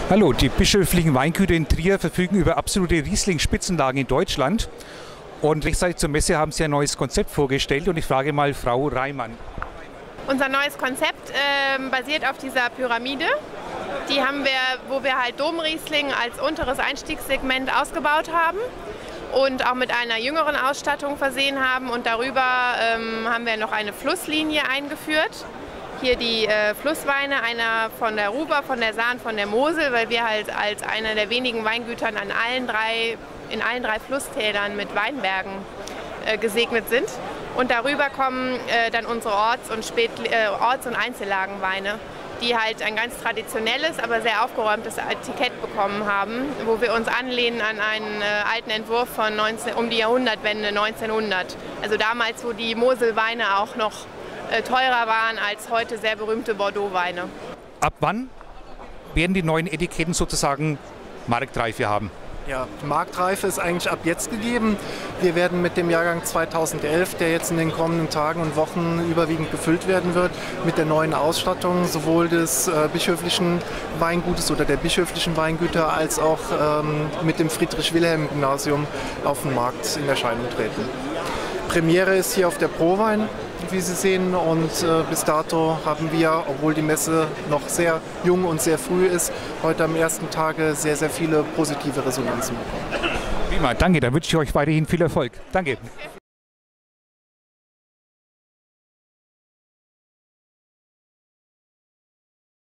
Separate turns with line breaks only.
Hallo, die bischöflichen Weingüter in Trier verfügen über absolute Riesling-Spitzenlagen in Deutschland. Und rechtzeitig zur Messe haben Sie ein neues Konzept vorgestellt und ich frage mal Frau Reimann.
Unser neues Konzept basiert auf dieser Pyramide. Die haben wir, wo wir halt Domriesling als unteres Einstiegssegment ausgebaut haben und auch mit einer jüngeren Ausstattung versehen haben. Und darüber haben wir noch eine Flusslinie eingeführt. Hier die Flussweine, einer von der Ruber, von der Saar, von der Mosel, weil wir halt als einer der wenigen Weingütern in allen drei Flusstälern mit Weinbergen gesegnet sind. Und darüber kommen dann unsere Orts- und Einzellagenweine, die halt ein ganz traditionelles, aber sehr aufgeräumtes Etikett bekommen haben, wo wir uns anlehnen an einen alten Entwurf von um die Jahrhundertwende 1900. Also damals, wo die Moselweine auch noch teurer waren als heute sehr berühmte Bordeaux-Weine.
Ab wann werden die neuen Etiketten sozusagen Marktreife haben?
Ja, Marktreife ist eigentlich ab jetzt gegeben. Wir werden mit dem Jahrgang 2011, der jetzt in den kommenden Tagen und Wochen überwiegend gefüllt werden wird, mit der neuen Ausstattung sowohl des bischöflichen Weingutes oder der bischöflichen Weingüter als auch mit dem Friedrich-Wilhelm-Gymnasium auf den Markt in Erscheinung treten. Premiere ist hier auf der Prowein, wie Sie sehen, und bis dato haben wir, obwohl die Messe noch sehr jung und sehr früh ist, heute am ersten Tage sehr, sehr viele positive Resonanzen bekommen.
Prima, danke, dann wünsche ich euch weiterhin viel Erfolg. Danke.